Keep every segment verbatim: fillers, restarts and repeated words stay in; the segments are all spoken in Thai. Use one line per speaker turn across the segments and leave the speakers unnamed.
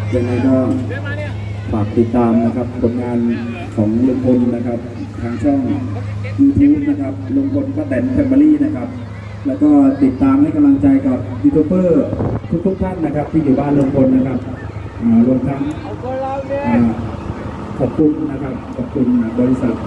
ยังไงก็ฝากติดตามนะครับผลงานของลุงพลนะครับทางช่อง ยูทูบ นะครับลุงพลป้าแตนแฟมิลี่นะครับแล้วก็ติดตามให้กำลังใจกับยูทูบเบอร์ทุกๆท่านนะครับที่อยู่บ้านลุงพลนะครับรวมทั้งขอบคุณนะครับขอบคุณบริษัท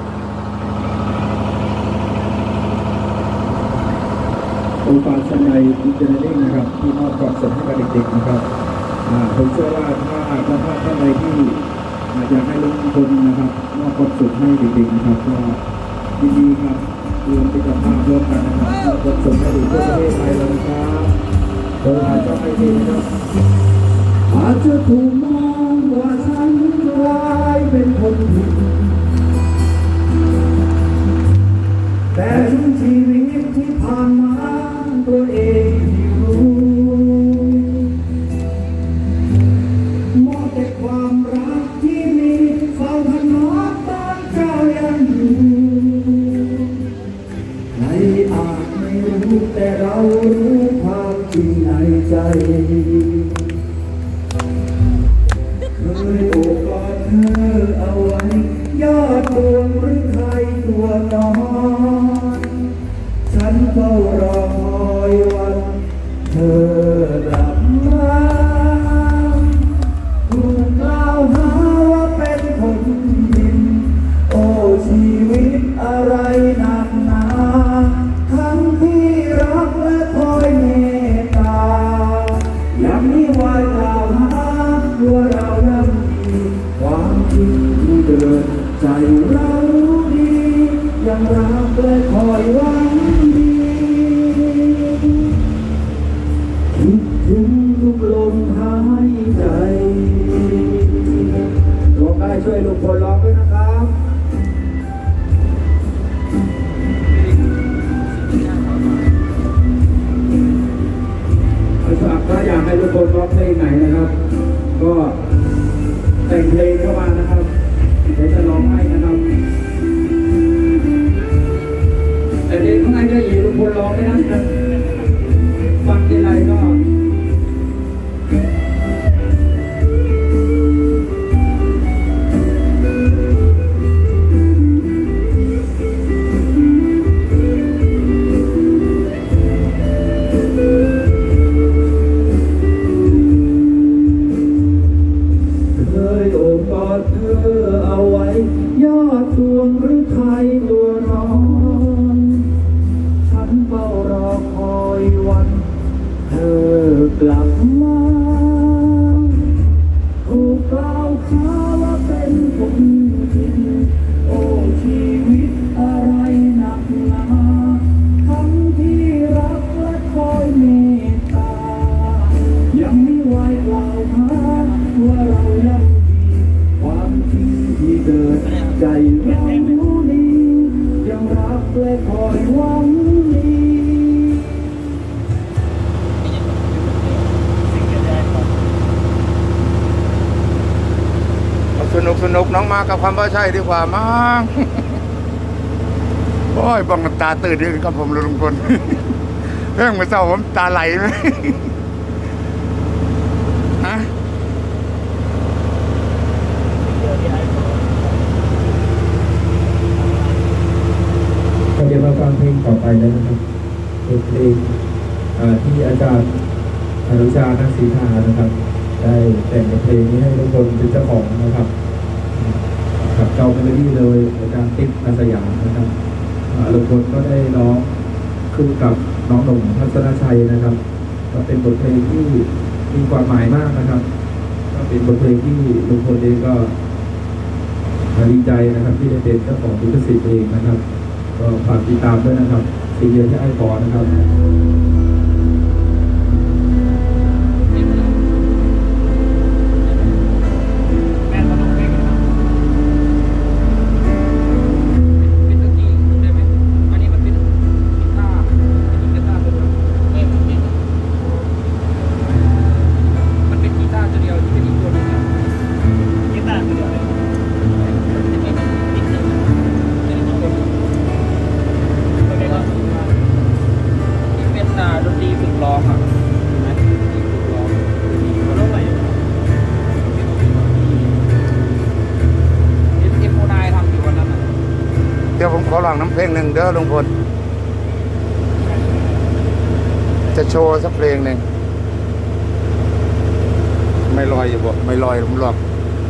องค์การสมัยอินเจเนอเรนนะครับที่มอบความสุขให้กับเด็กๆนะครับผมเชื่อว่าถ้าถ้าท่านใดที่อยากให้ลุงพลนะครับมอบความสุขให้เด็กๆนะครับก็ยินดีครับรวมเป็นกับภาพร่วมกันนะครับมอบความสุขให้เด็กทั่วประเทศไทยแล้วนะครับโดยอาจจะไม่ดีนะครับอาจจะถูกมองว่าฉันกลายเป็นคนผิดแต่ทั้งชีวิตที่ผ่านมาตัวเองที่รู้มองแต่ความรักที่มีเฝ้าถนอมตอนเจ้ายังอยู่ใครอาจไม่รู้แต่เรารู้ความจริงในใจเคยโอบกอดเธอเอาไว้ยอดดวงหรือใครตัวน้อยฉันเฝ้ารอคอยวันเธอกลับมาถูกกล่าวหาว่าเป็นคนผิดโอ้ชีวิตอะไรหนักหนาทั้งที่รักและคอยเมตตายังมีวันกล่าวหาว่าเรานั้นดีความจริงที่เดินใจเราดียังรักและคอยหวังดีคิดถึงทุกลมหายใจร้องได้ช่วยลุงพลร้องด้วยนะครับถ้าอยากให้ลุงพลร้องเพลงไหนนะครับก็แต่งเพลงเข้ามานะครับเดี๋ยวจะร้องให้นะครับแต่เพลงข้างในจะหยีลุงพลร้องไม่ได้นะฟังทีไรก็เอาไว้ยอดดวงหรือใครตัวน้อยฉันเฝ้ารอคอยวันเธอกลับมาถูกกล่าวหาว่าเป็นคนผิดโอ้ชีวิตอะไรหนักหนาทั้งที่รักและคอยเมตตายังไม่ไหวกล่าวหาว่าเรายังความจริงที่เกิดใจเราดียังรักและคอยหวังดี
สนุกสนุกน้องมากับความบ้าใช่ดีกว่ามั้งโอ้ยบังน้ำตาตื่นดีกับผมลุงพลเรื่องเมื่อเช้าผมตาไหลไหมฮะ
เดี๋ยวมาฟังเพลงต่อไปเลยนะครับเป็นเพลงที่อาจารย์อนุชานักศรีธานะครับได้แต่งเพลงนี้ให้ทุกคนเป็นเจ้าของนะครับกับเจ้าเมโลดี้เลยอาจารย์ติ๊กอาสยามนะครับลุงพลก็ได้ร้องคู่กับน้องหนุ่มทัศนชัยนะครับก็เป็นบทเพลงที่มีความหมายมากนะครับก็เป็นบทเพลงที่ลุงพลเองก็ดีใจนะครับที่ได้เป็นเจ้าของลิขสิทธิ์เองนะครับก็ฝากติดตามด้วยนะครับซีเดียที่ไอ้ปอนะครับ
ดนตรี
ขอลองน้ำเพลงหนึ่งเด้อลุงพลจะโชว์สักเพลงหนึ่งไม่ลอยอยู่บ่ไม่ลอยผมหรอก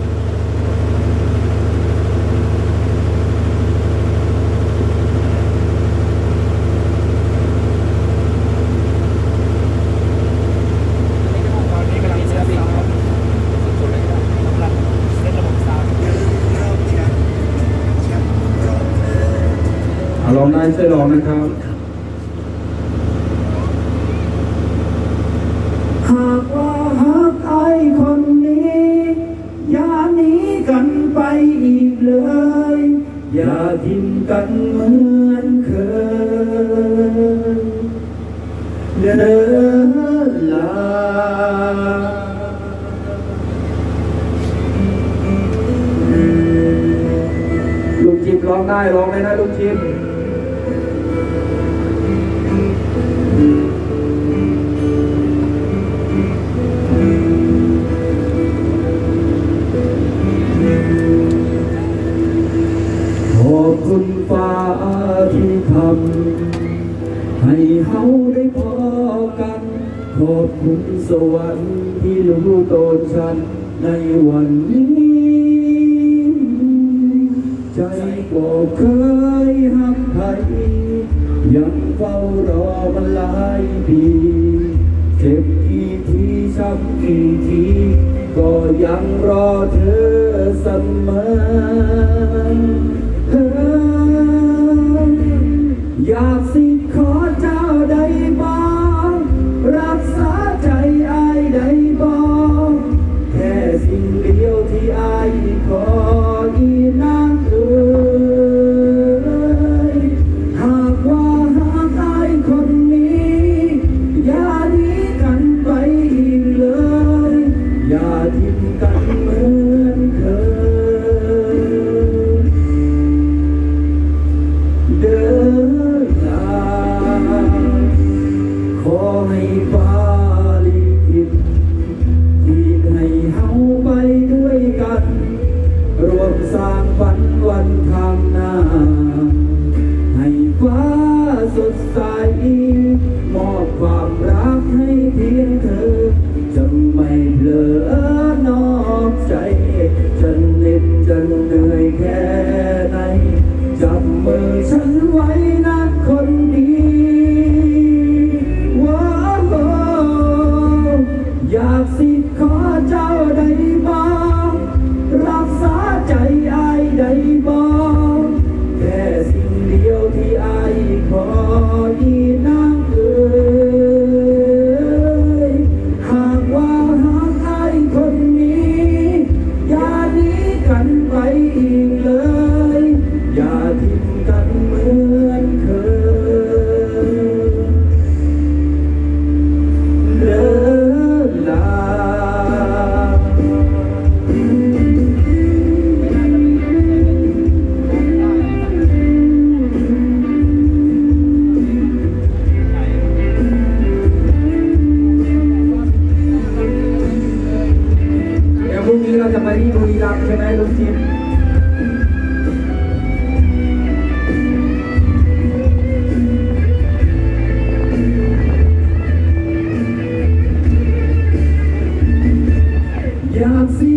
ลองได้ช่วยลองนะครับหากว่าหักไอ้คนนี้อย่าหนีกันไปอีกเลยอย่าทิ้งกันเหมือนเคยเดินลาลูกจิบร้องได้ร้องเลยนะลูกจิบขอบคุณฟ้าที่ทำให้เฮาได้พอกันขอบคุณสวรรค์ที่รู้ตนฉันในวันนี้ใจก็เคยหักใครยังเฝ้ารอมันหลายปีเจ็บกี่ทีช้ำกี่ทีก็ยังรอเธอเสมออยากสิขอเจ้าได้บ้างรักษาใจอายได้บ้างแค่สิ่งเดียวที่อายขออีนางเอ๋ยหากว่าหากอายคนนี้อย่าหนีกันไปอีกเลยอย่าทิ้งกันเหมือนเคยเดินทางขอให้ฟ้าลิขิตที่ให้เฮาไปด้วยกันรวมสร้างฝันวันข้างหน้าให้ฟ้าสดใสมอบความรักให้เพียงเธอจะไม่เผลอนอกใจจะเหน็ดจะเหนื่อยแค่ไหนจับมือฉันไว้นะคนดีว้าวอยากสิขอเจ้าได้บ้างรักษาใจอายได้บ้างแค่สิ่งเดียวที่อายขออีนางเอ๋ยหากว่าหากอายคนนี้อย่าหนีกันไปอีกเลยอย่าทิ้งกันเหมือนเคยเลิกลาเดี๋ยวพรุ่งนี้เราจะไปที่บุรีรัมย์ใช่ไหมลุงจิมอยากสิ